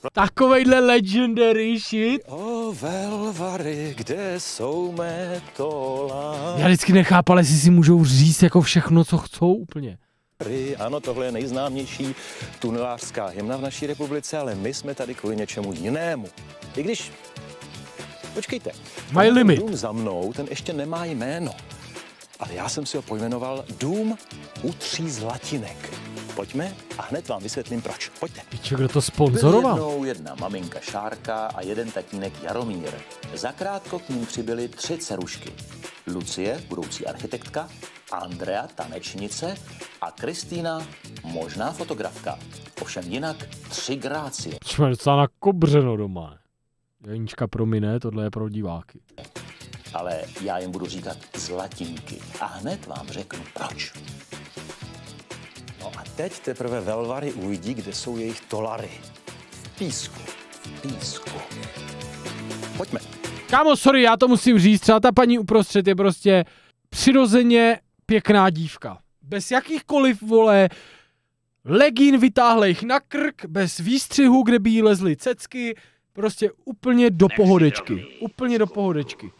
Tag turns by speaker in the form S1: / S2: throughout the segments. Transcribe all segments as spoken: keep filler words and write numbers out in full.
S1: Takovejhle legendary shit.
S2: O velvary, kde jsou mé tola?
S1: Já vždycky nechápal, jestli si můžou říct jako všechno, co chcou úplně.
S2: Ano, tohle je nejznámější tunelářská hymna v naší republice, ale my jsme tady kvůli něčemu jinému. I když, počkejte,
S1: mají limit.
S2: Dům za mnou, ten ještě nemá jméno, ale já jsem si ho pojmenoval Dům u tří zlatinek. Pojďme a hned vám vysvětlím proč. Pojďte.
S1: Pičo, kdo to sponzoroval?
S2: Byl jednou jedna maminka Šárka a jeden tatínek Jaromír. Zakrátko k ním přibyly tři dcerušky. Lucie, budoucí architektka, Andrea, tanečnice a Kristýna, možná fotografka. Ovšem jinak tři grácie.
S1: Jsme docela nakobřeno doma. Janíčka promine, tohle je pro diváky.
S2: Ale já jim budu říkat zlatinky a hned vám řeknu proč. No a teď teprve velvary uvidí, kde jsou jejich tolary. V písku, v písku. Pojďme.
S1: Kámo, sorry, já to musím říct, třeba ta paní uprostřed je prostě přirozeně pěkná dívka. Bez jakýchkoliv, vole, legín vytáhlejch na krk, bez výstřihu, kde by jí lezly cecky, prostě úplně do pohodečky. Úplně do pohodečky.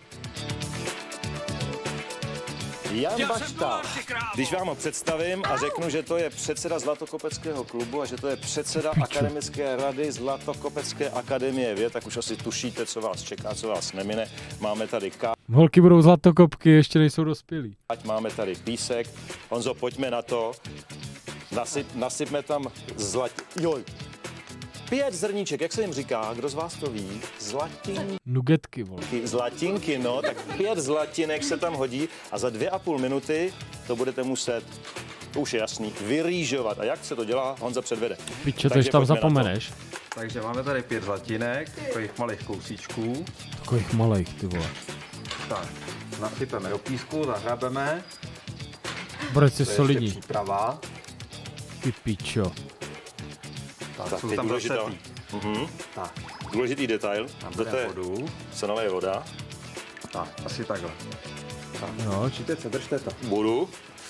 S2: Jan Bašta, když vám ho představím a řeknu, že to je předseda Zlatokopeckého klubu a že to je předseda Akademické rady Zlatokopecké akademie věd, tak už asi tušíte, co vás čeká, co vás nemine. Máme tady ká...
S1: Holky budou zlatokopky, ještě nejsou dospělí.
S2: Ať máme tady písek. Honzo, pojďme na to. Nasyp, nasypme tam zlat... Joj. Pět zrníček, jak se jim říká, kdo z vás to ví? Zlatinky.
S1: Nugetky, vole.
S2: Zlatinky, no, tak pět zlatinek se tam hodí a za dvě a půl minuty to budete muset, to už je jasný, vyrýžovat. A jak se to dělá, Honza předvede.
S1: Piče, to tam zapomeneš.
S3: Takže máme tady pět zlatinek, takových malých kousíčků.
S1: Takových malých, ty vole.
S3: Tak, nasypeme do písku, zahrabeme.
S1: Brec je solidní.
S3: Příprava.
S1: Ty pičo.
S3: Tak,
S2: tak
S3: jsou tam
S2: důležitá.
S3: Mhm. Tak.
S2: Důležitý detail. Do té
S3: vodu.
S2: se naleje voda.
S3: Tak, asi takhle. Tak.
S1: No,
S3: Určitě se, držte to.
S2: Budu.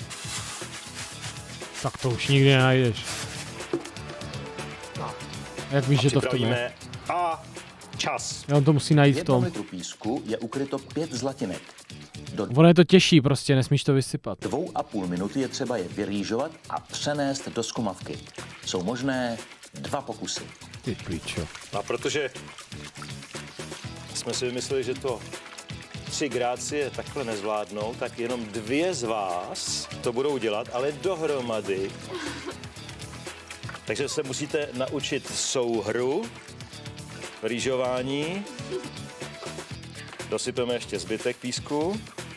S1: Tak to už nikdy nenajdeš.
S3: Tak.
S1: Jak víš, že to v tom je?
S2: A čas.
S1: Já on to musí najít v tom.
S2: V litru písku je ukryto pět zlatinek. Do
S1: ono je to těžší, prostě nesmíš to vysypat.
S2: dvou a půl minuty je třeba je vyrýžovat a přenést do skumavky. Jsou možné dva pokusy.
S1: Ty pičo.
S2: A protože jsme si vymysleli, že to tři grácie takhle nezvládnou, tak jenom dvě z vás to budou dělat, ale dohromady. Takže se musíte naučit souhru, rýžování. Dosypeme ještě zbytek písku.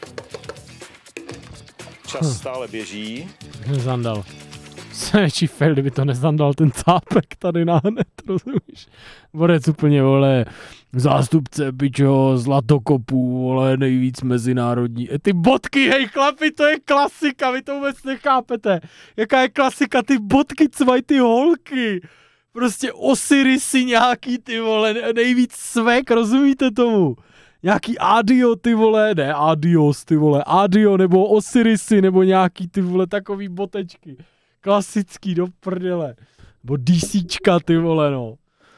S2: Čas stále běží.
S1: Nezandal. Se nečí fail, kdyby to nezandal ten cápek tady na hned, rozumíš? Borec úplně, vole, zástupce, pičo, zlatokopů, vole, nejvíc mezinárodní. E, ty bodky, hej chlapi, to je klasika, vy to vůbec nechápete. Jaká je klasika, ty bodky, co mají ty holky. Prostě Osirisy nějaký, ty vole, nejvíc svek, rozumíte tomu? Nějaký Adio, ty vole, ne Adios, ty vole, Adio nebo Osirisy, nebo nějaký, ty vole, takový botečky. Klasický, do prdele. Nebo DCčka, ty vole, no.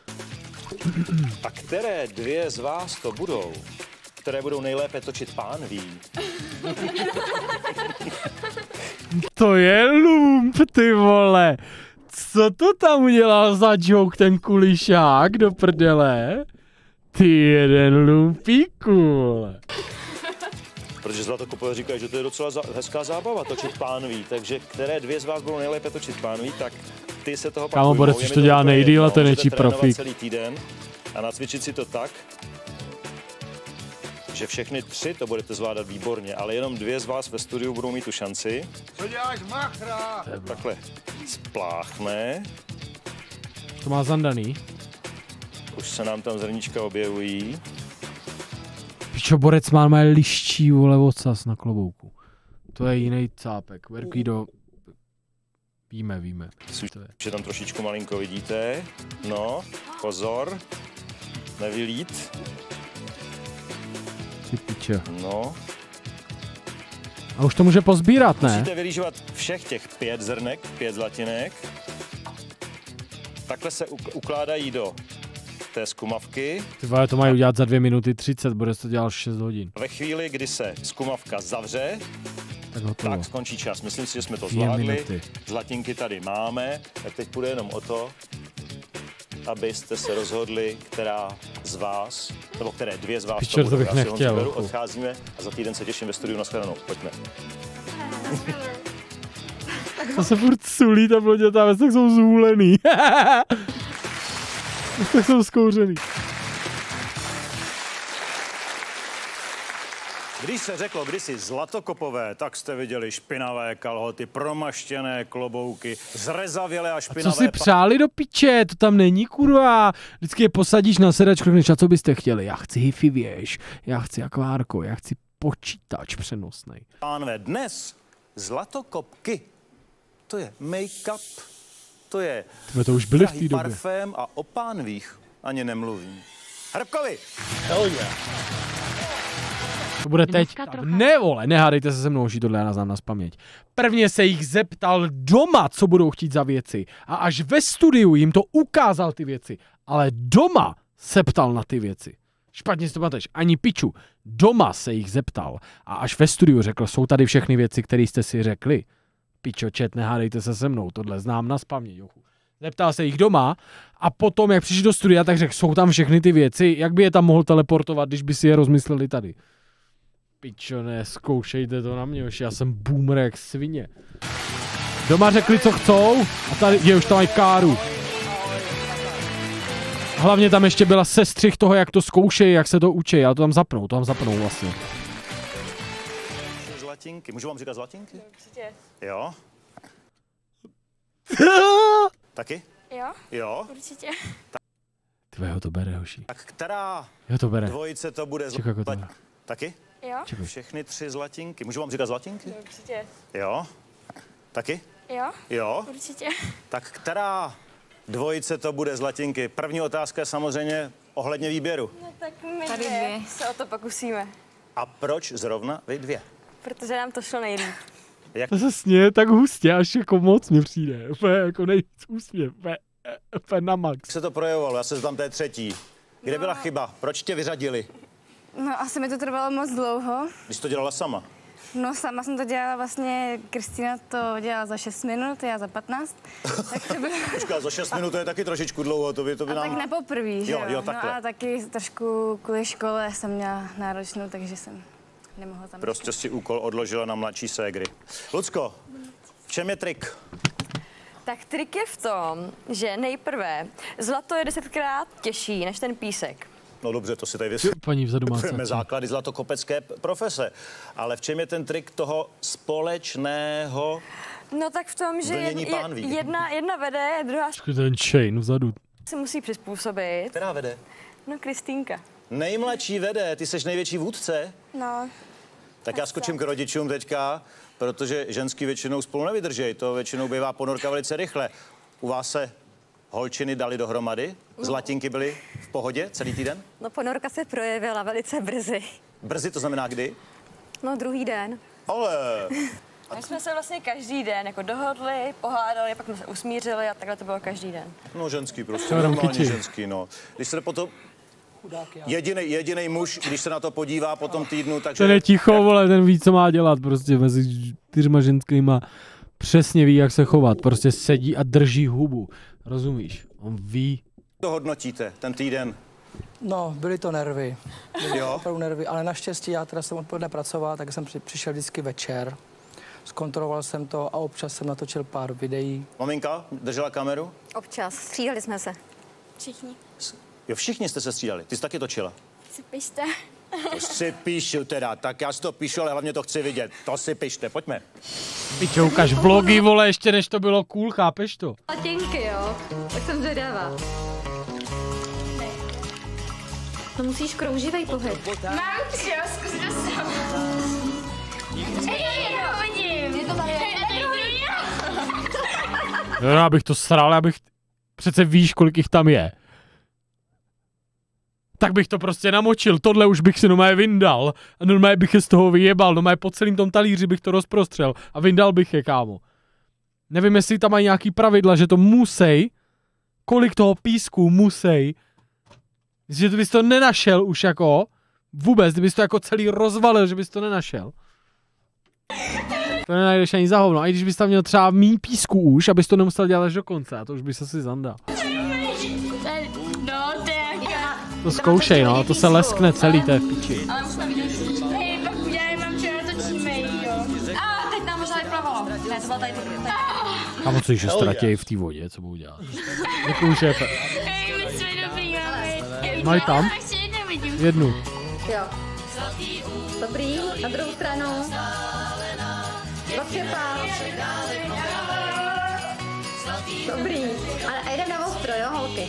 S2: A které dvě z vás to budou? Které budou nejlépe točit pánví?
S1: To je lump, ty vole. Co to tam udělal za joke ten kulišák, do prdele? Ty jeden lumpíku, vole.
S2: Protože Zlatokopové říkají, že to je docela zá, hezká zábava točit pánví, takže které dvě z vás budou nejlépe točit pánví, tak ty se toho
S1: Kámo, Borec už to dělá nejdýl a to je nečí profík.
S2: Celý týden a nacvičit si to tak, že všechny tři to budete zvládat výborně, ale jenom dvě z vás ve studiu budou mít tu šanci.
S3: Co děláš, machra?
S2: Takhle spláchne.
S1: To má zandaný.
S2: Už se nám tam zrníčka objevují.
S1: Pičo, Borec má mé liští, vole, ocas na klobouku. To je jiný cápek. Verký do... Víme, víme.
S2: Že tam trošičku malinko vidíte. No, pozor. Nevylít.
S1: Ty piče.
S2: No.
S1: A už to může pozbírat, ne?
S2: Musíte vyrýžovat všech těch pět zrnek, pět zlatinek. Takhle se ukládají do té zkumavky.
S1: Ty vole, to mají udělat za dvě minuty třicet, bude to dělat šest hodin.
S2: Ve chvíli, kdy se zkumavka zavře,
S1: Tak hotovo.
S2: tak skončí čas. Myslím si, že jsme to
S1: Dvě
S2: zvládli.
S1: minuty.
S2: Zlatinky tady máme. Tak teď půjde jenom o to, abyste se rozhodli, která z vás, nebo které dvě z vás
S1: Pičo, to
S2: budou.
S1: bych
S2: Já si ho
S1: nechtěl.
S2: vyberu, odcházíme a za týden se těším ve studiu. Nashledanou. Pojďme.
S1: To se furt sulí, ta blodětá, tak jsou zůlený. Tak jsou zkouřený.
S2: Když se řeklo kdysi zlatokopové, tak jste viděli špinavé kalhoty, promaštěné klobouky, zrezavělé a
S1: A
S2: špinavé...
S1: co si přáli do piče, to tam není, kurva. Vždycky je posadíš na sedačku, řekneš, a co byste chtěli? Já chci hifi věž, já chci akvárko, já chci počítač přenosnej.
S2: Pánové, dnes zlatokopky, to je make-up, to je
S1: Tyhle, to už byly v
S2: drahý
S1: té době.
S2: parfém a o pánvích ani nemluvím. Hrbkovi!
S1: To bude teď.
S4: Dneska
S1: Tak
S4: trocha.
S1: ne, vole, nehádejte se se mnou, že tohle já znám na spaměť. Prvně se jich zeptal doma, co budou chtít za věci. A až ve studiu jim to ukázal ty věci. Ale doma se ptal na ty věci. Špatně si to pamatuješ, ani piču. Doma se jich zeptal. A až ve studiu řekl, jsou tady všechny věci, které jste si řekli. Pičo, čet, nehádejte se se mnou, tohle znám na spaměť, jochu. Zeptal se jich doma a potom, jak přišli do studia, tak řekl, jsou tam všechny ty věci, jak by je tam mohl teleportovat, když by si je rozmysleli tady. Pičo, ne, zkoušejte to na mě, už já jsem boomer jak svině. Doma řekli, co chcou a tady, je, už tam mají káru. Hlavně tam ještě byla sestřih toho, jak to zkoušejí, jak se to učí, ale to tam zapnou, to tam zapnou vlastně.
S2: Zlatinky, můžu vám říkat zlatinky?
S5: Určitě.
S2: Jo? Taky?
S5: Jo,
S2: Jo?
S5: určitě.
S1: Ty ho to bere, hoši.
S2: Tak která
S1: Jo, to bere.
S2: dvojice to bude
S1: Čekaj, jako to
S2: zlat...
S1: bere.
S2: Taky?
S5: Jo,
S1: Čekaj.
S2: Všechny tři zlatinky. Můžu vám říkat zlatinky?
S5: určitě.
S2: Jo? Taky?
S5: Jo,
S2: Jo?
S5: určitě.
S2: Tak která dvojice to bude zlatinky? První otázka je samozřejmě ohledně výběru.
S5: No tak my
S6: Tady
S5: dvě
S6: dvě.
S5: se o to pokusíme,
S2: A proč zrovna vy dvě?
S5: protože nám to šlo nejlíp.
S1: To se sněje tak hustě, až jako moc mi přijde. Úplně jako nejvíc úsměv, úplně, úplně na max.
S2: Jak se to projevovalo? Já se zeptám té třetí. Kde byla chyba? Proč tě vyřadili?
S6: No asi mi to trvalo moc dlouho.
S2: Když to dělala sama?
S6: No sama jsem to dělala vlastně, Kristýna to dělala za šest minut, já za patnáct. Tak to bylo...
S2: Počkat, za šest minut to je taky trošičku dlouho, to by, to by
S6: A
S2: nám...
S6: tak na poprvý, že
S2: Jo,
S6: jo?
S2: jo,
S6: No
S2: takhle.
S6: a taky trošku kvůli škole jsem měla náročnou, takže jsem nemohla tam.
S2: Prostě si úkol odložila na mladší ségry. Lucko, v čem je trik?
S5: Tak trik je v tom, že nejprve zlato je desetkrát těžší než ten písek.
S2: No dobře, to si tady vysvětlíme.
S1: Paní vzadu má co?
S2: základy zlatokopecké p- profese. Ale v čem je ten trik toho společného...
S5: No tak v tom, že
S2: Vlnění
S5: je,
S2: pánví.
S5: jedna, jedna vede, druhá
S1: Ten chain vzadu.
S5: se musí přizpůsobit.
S2: Která vede?
S5: No Kristýnka.
S2: Nejmladší vede, ty seš největší vůdce.
S5: No,
S2: Tak já skočím k rodičům teďka, protože ženský většinou spolu nevydržej. To většinou bývá ponorka velice rychle. U vás se holčiny dali dohromady? Zlatinky byly v pohodě celý týden?
S5: no ponorka se projevila velice brzy.
S2: Brzy to znamená kdy?
S5: No druhý den.
S2: Ale...
S5: My jsme se vlastně každý den jako dohodli, pohádali, pak jsme se usmířili a takhle to bylo každý den.
S2: No ženský prostě,
S1: Čau,
S2: normální
S1: Ramkyči.
S2: ženský, no. Když se potom... Jedinej, jedinej muž, když se na to podívá po tom týdnu, takže...
S1: Ten je ticho, vole, ten ví, co má dělat, prostě mezi čtyřma ženskýma. Přesně ví, jak se chovat, prostě sedí a drží hubu, rozumíš? On ví.
S2: To hodnotíte, ten týden.
S7: No, byly to nervy. Byly
S2: Jo?
S7: to opravdu nervy, ale naštěstí já teda jsem odpoledne pracoval, tak jsem při, přišel vždycky večer. Zkontroloval jsem to a občas jsem natočil pár videí.
S2: Maminka držela kameru?
S5: Občas, stříhali jsme se.
S8: Všichni
S2: Jo, všichni jste se střídali. Ty jsi taky točila.
S8: si pište.
S2: To si píšu teda, tak já si to píšu, ale hlavně to chci vidět. To si pište, pojďme.
S1: Pičo, ukaž vlogy, vole, ještě než to bylo cool, chápeš to?
S4: Latinky, jo? Tak jsem zvědavá. No musíš krouživej pohyb.
S8: Mám tři, jo, zkus to sama. Ej, já to vidím. Je to tady.
S1: Jo, já bych to sral, já bych... Přece víš, kolik jich tam je. Tak bych to prostě namočil, tohle už bych si normálně vyndal a normálně bych je z toho vyjebal, normálně po celém tom talíři bych to rozprostřel a vyndal bych je, kámo. Nevím, jestli tam mají nějaký pravidla, že to musej, kolik toho písku musej Myslím, že ty bys to nenašel už jako, vůbec, kdybys to jako celý rozvalil, že bys to nenašel. To nenajdeš ani za hovno. A i když bys tam měl třeba míň písku už, abys to nemusel dělat až do konce, a to už bys asi zandal.
S8: No, to je jaká.
S1: To zkoušej, no, to se leskne celý, to je v piči.
S8: Ale musíme vidět. Hej, pak udělej, mám čeho točíme, jo. A teď nám možná vyplavalo. Ne, to byla tady tady.
S1: A moc že ztratěj v té vodě, co budu dělat. Děkuju, šéfe.
S8: Hej, my jsme dobrý, máme.
S1: Mají tam? Jednu.
S4: Jo. Dobrý, na druhou stranu. Dopřepá. Dobrý. A jdem na ostro, jo, holky?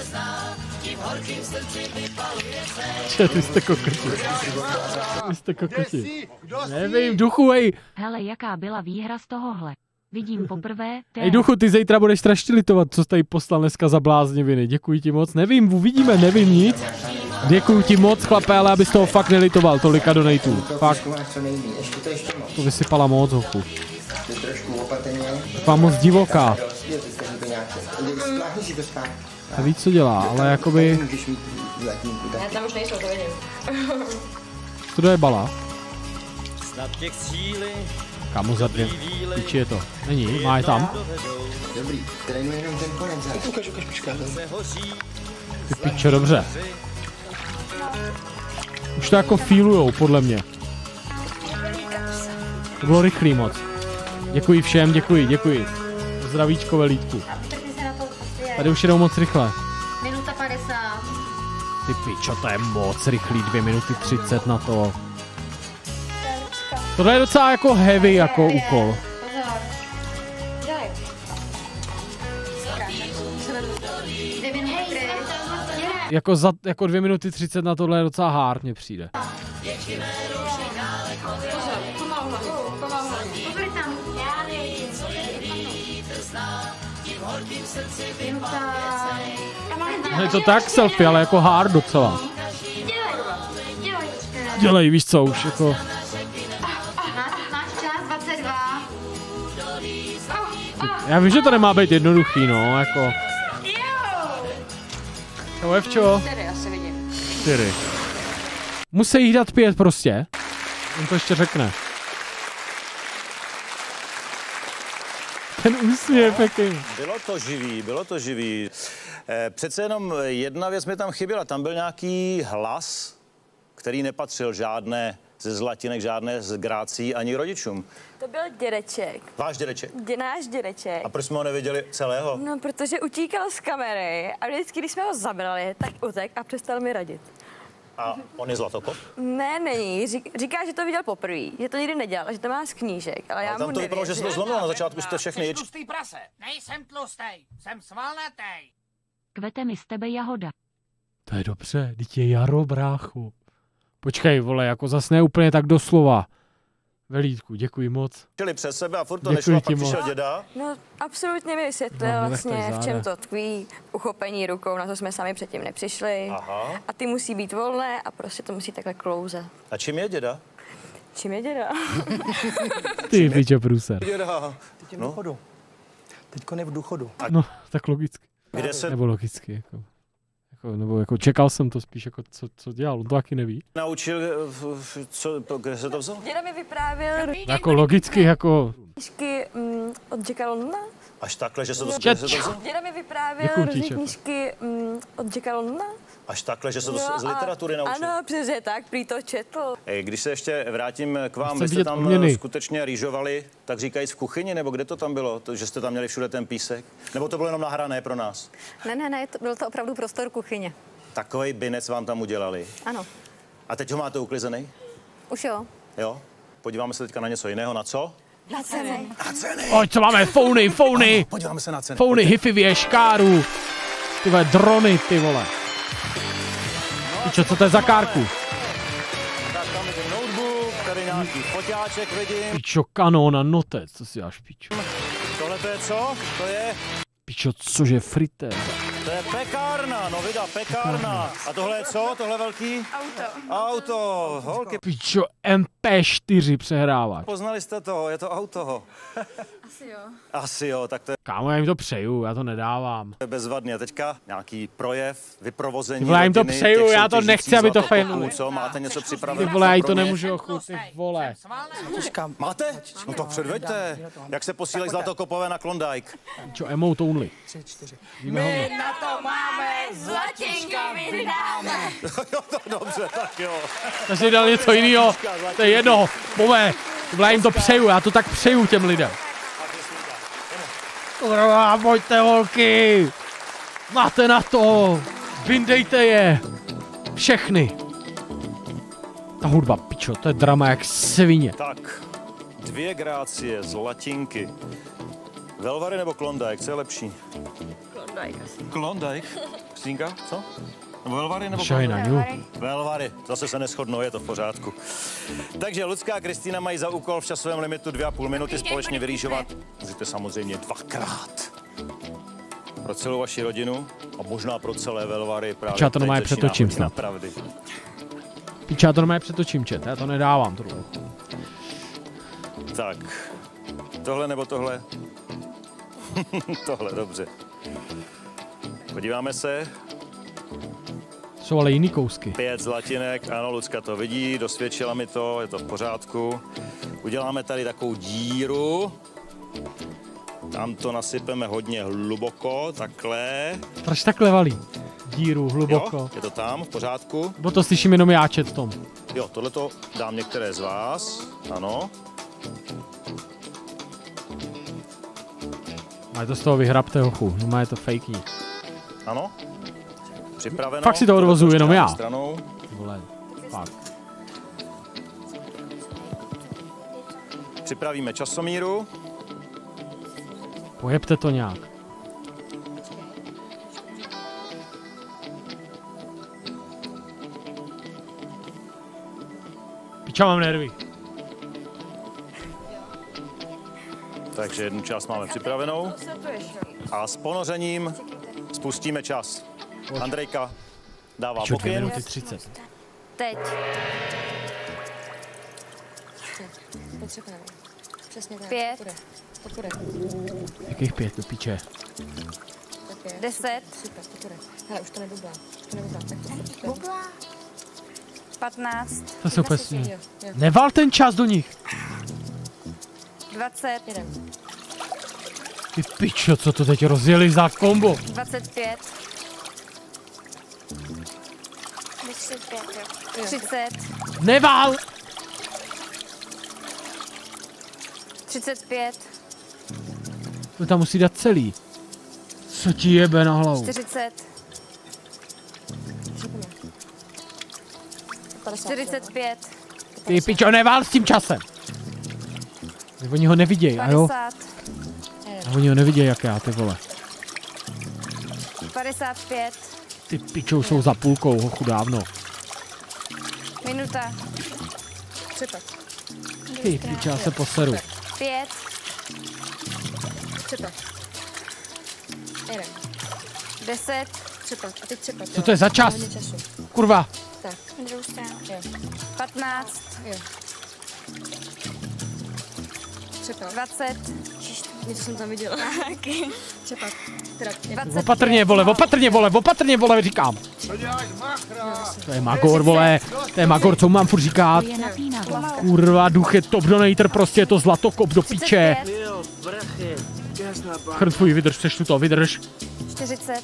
S1: Če, ty jste kokoti. Vy jste kokoti. Nevím, duchu, hej.
S9: Hele, jaká byla výhra z tohohle? Vidím poprvé.
S1: Hej, duchu, ty zítra budeš strašně litovat, co jsi tady poslal dneska za blázniviny. Děkuji ti moc. Nevím, uvidíme, nevím nic. Děkuji ti moc, chlape, ale abys toho fakt nelitoval, tolika donatů. Fakt. To vysypala moc, hochu. Taková moc divoká. A víc, co dělá, ale jakoby...
S5: Ne, tam už nejsou, to vidím.
S1: Co to je bala? Kámo, za dvě. Piči je to. Není, má je tam.
S10: Dobrý, trénuji jenom ten konec. Ukaž, ukaž, počkat.
S1: Ty piče, dobře. Už to jako feelujou, podle mě. To bylo rychlý moc. Děkuji všem, děkuji, děkuji. Zdravíčko, velítku. Tady už jedou moc rychle.
S4: Minuta padesát.
S1: Ty pičo, to je moc rychlý, dvě minuty třicet na to. Tohle je docela jako heavy, jako úkol. Jako za jako dvě minuty třicet na tohle je docela hard, mně přijde. Je to tak selfie, ale jako hard docela. Dělej, víš co, už jako...
S8: Máš čas, dvacet dva.
S1: Já vím, že to nemá být jednoduchý, no, jako... Jo, Evčo.
S5: Čtyři asi vidím.
S1: Čtyři. Musí jich dát pět prostě. On to ještě řekne. Ten úsměv, jaký.
S2: Bylo to živý, bylo to živý. Eh, přece jenom jedna věc mi tam chyběla. Tam byl nějaký hlas, který nepatřil žádné ze Zlatinek, žádné z Grácí ani rodičům.
S5: To byl dědeček.
S2: Váš dědeček.
S5: Dě, náš dědeček.
S2: A proč jsme ho neviděli celého?
S5: No, protože utíkal z kamery a vždycky, když jsme ho zabrali, tak utek a přestal mi radit.
S2: A on je Zlatokop?
S5: Ne, není. Řík, říká, že to viděl poprvé, že to nikdy nedělal, že to má z knížek, ale, ale já
S2: tam
S5: mu
S2: to vypadalo, že se to zlomilo na začátku, jste všechny ječ.
S11: Tlustý prase, nejsem tlustej, jsem svalnatej.
S9: Kvete mi z tebe jahoda.
S1: To je dobře, teď je jaro, bráchu. Počkej, vole, jako zas ne úplně tak doslova. Velítku, děkuji moc.
S2: Čili přes sebe a furt to
S1: Děkuji
S2: nešlo, a pak
S1: moc.
S2: přišel děda.
S5: No, absolutně mi vysvětlil
S1: No,
S5: vlastně, v čem to tkví, uchopení rukou, na to jsme sami předtím nepřišli.
S2: Aha.
S5: A ty musí být volné a prostě to musí takhle klouzat.
S2: A čím je děda?
S5: Čím je děda?
S1: Ty pičo průser.
S2: Děda.
S7: Teď je v důchodu. Teďko ne v důchodu.
S1: No, tak logicky.
S2: Kde se
S1: Nebo logicky, jako. Jako, nebo jako čekal jsem to spíš, jako co, co dělal, on to taky neví.
S2: naučil, co, kde se to vzal?
S5: Děda mi vyprávěl
S1: Jako logicky, jako...
S5: knížky mm, od Jacka Londona.
S2: Až takhle, že se to,
S1: Čet.
S2: kde se to vzal?
S5: Děda mi vyprávěl
S1: Děkuji ti,
S5: různý
S1: šéfe.
S5: knížky mm, od Jacka Londona.
S2: Až takhle, že se to
S5: No
S2: z
S5: a-
S2: literatury naučil?
S5: Ano, přesně tak, prý to četl.
S2: Ej, když se ještě vrátím k vám,
S1: Chci
S2: vy jste
S1: vidět
S2: tam
S1: odměny.
S2: skutečně rýžovali, tak říkajíc v kuchyni, nebo kde to tam bylo, to, že jste tam měli všude ten písek? Nebo to bylo jenom nahrané pro nás?
S4: Ne, ne, ne, to, byl to opravdu prostor kuchyně.
S2: Takovej binec vám tam udělali.
S4: Ano,
S2: A teď ho máte uklizený?
S4: už jo.
S2: Jo? Podíváme se teďka na něco jiného. Na co?
S5: Na ceny.
S2: Na ceny!
S1: Oj, co máme? Founy, founy!
S2: Podíváme se na ceny.
S1: Founy, hifivě, škáru. Ty vole, drony, ty vole. Pičo, co to je za kárku?
S2: Tak tam vidím notebook, tady nějaký foťáček vidím.
S1: Pičo, kanóna, notec, co si dáš, pičo.
S2: Tohle to je co? To je,
S1: Pičo, cože frité?
S2: to je pekárna, no vida, pekárna. A tohle je co? Tohle velký? Auto. Auto, holky.
S1: Pičo, M P čtyři přehrávač.
S2: Poznali jste to, je to auto.
S6: Asi jo.
S2: Asi jo, tak to je
S1: Kámo, já jim to přeju, já to nedávám.
S2: bezvadný. A teďka nějaký projev, vyprovození.
S1: Ty vole, já jim to
S2: rodiny,
S1: přeju,
S2: těch
S1: já to
S2: soutěžících
S1: nechci, aby to
S2: zlatokopů.
S1: fejnuli.
S2: Co, máte něco
S1: Ty
S2: připraveno?
S1: vole, já jí to
S2: Pro mě?
S1: nemůžu ochutnat, ty vole.
S2: Máte? No to předveďte. Jak se posílají zlatokopové na Klondike?
S1: Čo, emote only.
S7: Tři, čtyři.
S1: Víme ho.
S8: Na to máme zlatinko, my dáme.
S2: Jo, to dobře, tak jo.
S1: Já si dal něco jiného, to je jedno, pome. Ty vole, já jim to přeju, já to tak přeju těm lidem. Kurva, pojďte holky. Máte na to. Vyndejte je. Všechny. Ta hudba, pičo, to je drama jak svině.
S2: Tak, dvě grácie, zlatinky. Velvary nebo Klondike, co je lepší?
S5: Klondike asi.
S2: Klondike? Kristýnka, co? Velvary nebo
S1: Šaj na ňu.
S2: Velvary, zase se neshodnou, je to v pořádku. Takže Lucka a Kristýna mají za úkol v časovém limitu dvě a půl minuty společně vyrýžovat. Můžete samozřejmě dvakrát. Pro celou vaši rodinu a možná pro celé Velvary právě
S1: Piča, to normálně
S2: teď začíná
S1: přetočím
S2: hodina
S1: snad.
S2: pravdy.
S1: Piča, to normálně přetočím, čet, já to nedávám tohle.
S2: Tak, tohle nebo tohle? Tohle, dobře. Podíváme se.
S1: Jsou ale jiný kousky.
S2: Pět zlatinek, ano, Lucka to vidí, dosvědčila mi to, je to v pořádku. Uděláme tady takovou díru. Tam to nasypeme hodně hluboko, takhle.
S1: Proč takhle valí? Díru, hluboko.
S2: Jo, je to tam, v pořádku.
S1: Bo to slyším jenom já, čet v tom.
S2: Jo, tohle to dám některé z vás, ano.
S1: Máte to z toho vyhrabte hochu, no má je to fake ní.
S2: Ano. Připraveno.
S1: Fakt si to odvozuju jenom já.
S2: Stranou.
S1: Vole, fakt.
S2: Připravíme časomíru.
S1: Pojebte to nějak. Piča, mám nervy.
S2: Takže jednu část máme připravenou. A s ponořením spustíme čas. Andrejka dává
S1: Pičo, dvě
S2: pokyn.
S1: minuty třicet.
S5: Teď.
S8: Přesně tak.
S5: Pět.
S8: Podpůrek.
S1: Jakých pět, do piče?
S5: Deset.
S8: Super, podpůrek. Hele, už to nebublá. Už to nebublá. Tak to
S6: Bubla. Patnáct.
S1: To se úplně směje. Neval ten čas do nich.
S5: Dvacet.
S8: Jeden.
S1: Ty pičo, co to teď rozjeli za kombo?
S5: Dvacet pět.
S6: Deset pět, jo.
S5: Třicet.
S1: Neval!
S5: Třicet pět.
S1: To tam musí dát celý. Co ti jebe na hlavu?
S5: Čtyřicet. Čtyřicet pět.
S1: Ty pičo, neval s tím časem. Oni ho nevidějí, a jo?
S5: Padesát.
S1: A oni ho nevidějí, jak já, ty vole.
S5: Padesát pět.
S1: Ty pičou jsou za půlkou, hochu dávno.
S5: Minuta.
S8: Třepat.
S1: Ty piče, já se poseru.
S5: Pět.
S8: Třepat. Jeden.
S5: Deset.
S8: Třepat. A teď třepat.
S1: Co to je za čas?
S8: Hodně času.
S1: Kurva.
S8: Tak.
S6: Na druhou stranu.
S8: Jo.
S5: Patnáct.
S8: Jo. Třepat.
S5: Dvacet.
S8: Něco jsem tam viděla. Třepat. Teda, jak...
S1: Opatrně, vole, opatrně, vole, opatrně, vole, říkám. To je Magor, vole, to je Magor, co mám furt říkat? Kurva, duch je top donator, prostě je to zlatokop do piče. Chrn tvůj, vydrž, přešlu to, vydrž.
S5: Čtyřicet.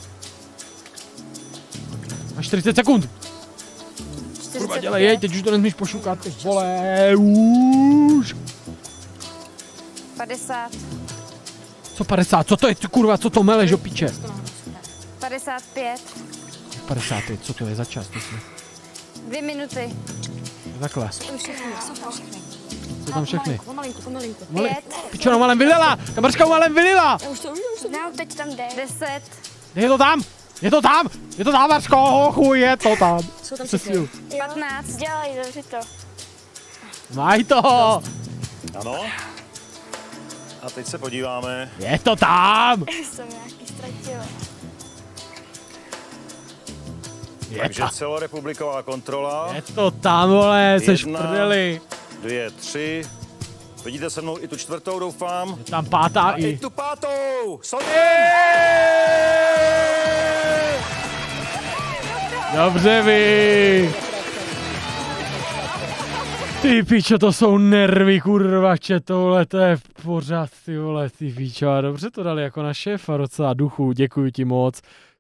S1: A čtyřicet sekund. Kurva, dělej, jej, teď už to nesmíš pošukat, ty vole, už.
S5: Padesát.
S1: Co padesát, co to je, kurva, co to meleš do piče?
S5: Padesát pět.
S1: padesát pět, co to je za čas, to jsme.
S5: Dvě minuty.
S1: Takhle.
S8: Jsou tam všechny.
S1: Jsou tam všechny.
S8: Pomalinku, pomalinku.
S5: Pět.
S1: Pičo, no malem vylila, kamarška malem vylila.
S8: Já už to, už to.
S6: No, teď tam jde.
S5: Deset.
S1: Je to tam, je to tam, je to tam, Marško, hochu, je to tam.
S8: Jsou tam
S1: Se
S8: všechny.
S5: Patnáct.
S6: Dělej, dobře to.
S1: Maj to.
S2: Ano. A teď se podíváme.
S1: Je to tam.
S6: Jsem nějaký ztratil.
S1: Je
S2: Takže
S1: to,
S2: celorepubliková kontrola.
S1: je to tam, vole, seš v
S2: Jedna.
S1: prdeli.
S2: Dvě, tři.
S12: Vidíte se mnou i tu čtvrtou, doufám.
S1: Tam pátá
S12: a
S1: i.
S12: i tu pátou!
S1: Dobře vy! Ty pičo, to jsou nervy, kurvače, tohle, to je pořád, ty vole, ty pičo, a dobře to dali jako na šéfa, docela duchu, děkuji ti moc.